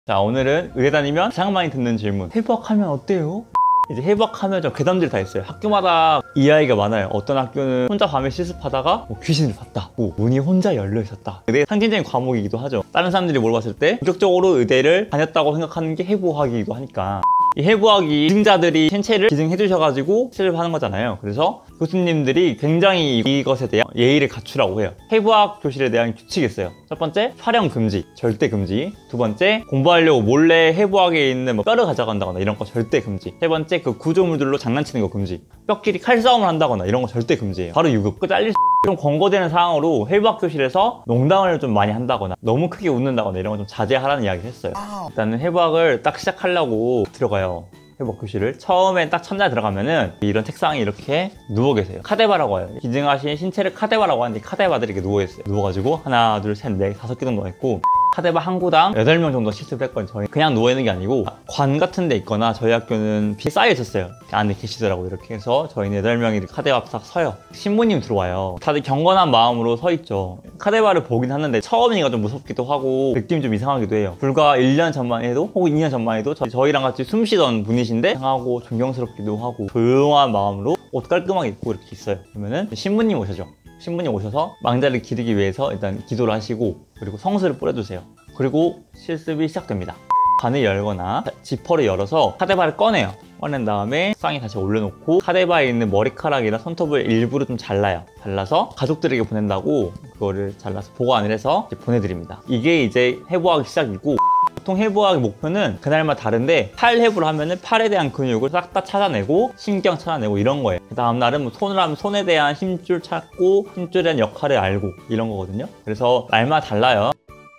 자, 오늘은 의대 다니면 가장 많이 듣는 질문, 해부학하면 어때요? 이제 해부학하면 좀 괴담들이 다 있어요. 학교마다 이야기가 많아요. 어떤 학교는 혼자 밤에 실습하다가 귀신을 봤다, 문이 혼자 열려 있었다. 의대 상징적인 과목이기도 하죠. 다른 사람들이 물어봤을 때 본격적으로 의대를 다녔다고 생각하는 게 해부학이기도 하니까, 이 해부학이 기증자들이 신체를 기증해 주셔가지고 실습하는 거잖아요. 그래서 교수님들이 굉장히 이것에 대한 예의를 갖추라고 해요. 해부학 교실에 대한 규칙이 있어요. 첫 번째, 촬영 금지, 절대 금지. 두 번째, 공부하려고 몰래 해부학에 있는 뼈를 가져간다거나 이런 거 절대 금지. 세 번째, 그 구조물들로 장난치는 거 금지. 뼈끼리 칼싸움을 한다거나 이런 거 절대 금지예요. 바로 유급. 그 잘릴 좀 권고되는 상황으로 해부학 교실에서 농담을 좀 많이 한다거나 너무 크게 웃는다거나 이런 거 좀 자제하라는 이야기를 했어요. 일단은 해부학을 딱 시작하려고 들어가요. 해부학 교실을 처음엔 딱 첫날 들어가면은 이런 책상에 이렇게 누워 계세요. 카데바라고 해요. 기증하신 신체를 카데바라고 하는데, 카데바들이 이렇게 누워 있어요. 누워가지고 하나, 둘, 셋, 넷, 5개 정도 있고, 카데바 한 구당 8명 정도 실습을 했거든요. 저희 그냥 누워있는 게 아니고 관 같은 데 있거나, 저희 학교는 비 쌓여 있었어요. 안에 계시더라고요. 이렇게 해서 저희는 8명이 카데바 앞에 딱 서요. 신부님 들어와요. 다들 경건한 마음으로 서 있죠. 카데바를 보긴 하는데 처음이니까 좀 무섭기도 하고 느낌이 좀 이상하기도 해요. 불과 1년 전만 해도, 혹은 2년 전만 해도 저희랑 같이 숨 쉬던 분이신데 이상하고 존경스럽기도 하고 조용한 마음으로 옷 깔끔하게 입고 이렇게 있어요. 그러면은 신부님 오셔죠. 신부님 오셔서 망자를 기르기 위해서 일단 기도를 하시고, 그리고 성수를 뿌려주세요. 그리고 실습이 시작됩니다. 관을 열거나 지퍼를 열어서 카데바를 꺼내요. 꺼낸 다음에 상에 다시 올려놓고 카데바에 있는 머리카락이나 손톱을 일부러 좀 잘라요. 잘라서 가족들에게 보낸다고 그거를 잘라서 보관을 해서 이제 보내드립니다. 이게 이제 해부학 시작이고, 보통 해부학의 목표는 그날마다 다른데, 팔 해부를 하면은 팔에 대한 근육을 싹 다 찾아내고 신경 찾아내고 이런 거예요. 그 다음 날은 손을 하면 손에 대한 힘줄 찾고 힘줄에 대한 역할을 알고 이런 거거든요. 그래서 날마다 달라요.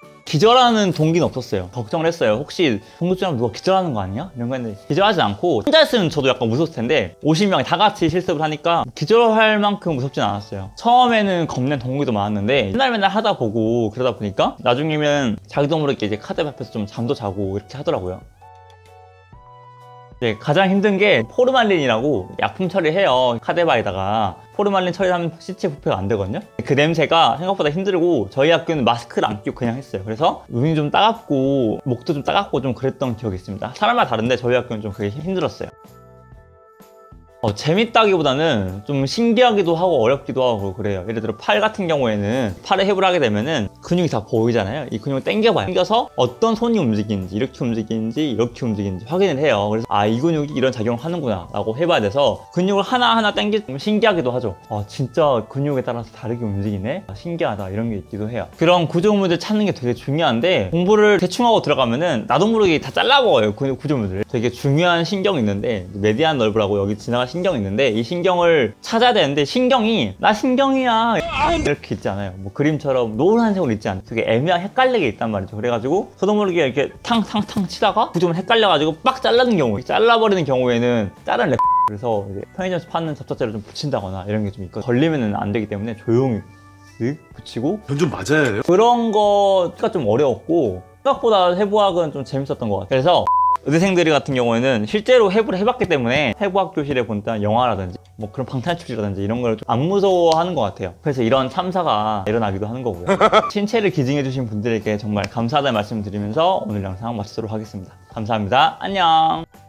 기절하는 동기는 없었어요. 걱정을 했어요. 혹시 공부중하면 누가 기절하는 거 아니야? 이런 거 했는데 기절하지 않고, 혼자 했으면 저도 약간 무서웠을 텐데 50명이 다 같이 실습을 하니까 기절할 만큼 무섭진 않았어요. 처음에는 겁낸 동기도 많았는데 맨날 하다 보고 그러다 보니까 나중에는 자기도 모르게 이제 카드 앞에서 좀 잠도 자고 이렇게 하더라고요. 네, 가장 힘든 게 포르말린이라고 약품 처리해요. 카데바에다가 포르말린 처리하면 시체 부패가 안 되거든요. 그 냄새가 생각보다 힘들고, 저희 학교는 마스크를 안 끼고 그냥 했어요. 그래서 눈이 좀 따갑고 목도 좀 따갑고 좀 그랬던 기억이 있습니다. 사람마다 다른데 저희 학교는 좀 그게 힘들었어요. 재밌다기보다는 좀 신기하기도 하고 어렵기도 하고 그래요. 예를 들어 팔 같은 경우에는 팔에 해부를 하게 되면은 근육이 다 보이잖아요. 이 근육을 당겨봐요. 당겨서 어떤 손이 움직이는지, 이렇게 움직이는지 이렇게 움직이는지 확인을 해요. 그래서 이 근육이 이런 작용을 하는구나 라고 해봐야 돼서 근육을 하나하나 당기면 신기하기도 하죠. 진짜 근육에 따라서 다르게 움직이네? 신기하다, 이런 게 있기도 해요. 그런 구조물들 찾는 게 되게 중요한데, 공부를 대충 하고 들어가면은 나도 모르게 다 잘라먹어요. 구조물들을. 되게 중요한 신경이 있는데, 메디안 널브라고 여기 지나가 신경이 있는데, 이 신경을 찾아야 되는데 신경이 나 신경이야 이렇게 있지 않아요. 그림처럼 노란색으로 있지 않아요. 되게 애매하게 헷갈리게 있단 말이죠. 그래가지고 저도 모르게 이렇게 탕탕탕 치다가 구조물 쓱 빡 잘라는 경우, 잘라버리는 경우에는 다른 랩, 그래서 이제 편의점에서 파는 접착제를 좀 붙인다거나 이런 게 좀 있고, 걸리면 안 되기 때문에 조용히 쓱 붙이고. 전 좀 맞아야 해요? 그런 거가 좀 어려웠고, 생각보다 해부학은 좀 재밌었던 것 같아요. 그래서 의대생들이 같은 경우에는 실제로 해부를 해봤기 때문에 해부학 교실에 본다는 영화라든지 그런 방탈출이라든지 이런 걸 좀 안 무서워하는 것 같아요. 그래서 이런 참사가 일어나기도 하는 거고요. 신체를 기증해주신 분들에게 정말 감사하다는 말씀을 드리면서 오늘 영상 마치도록 하겠습니다. 감사합니다. 안녕.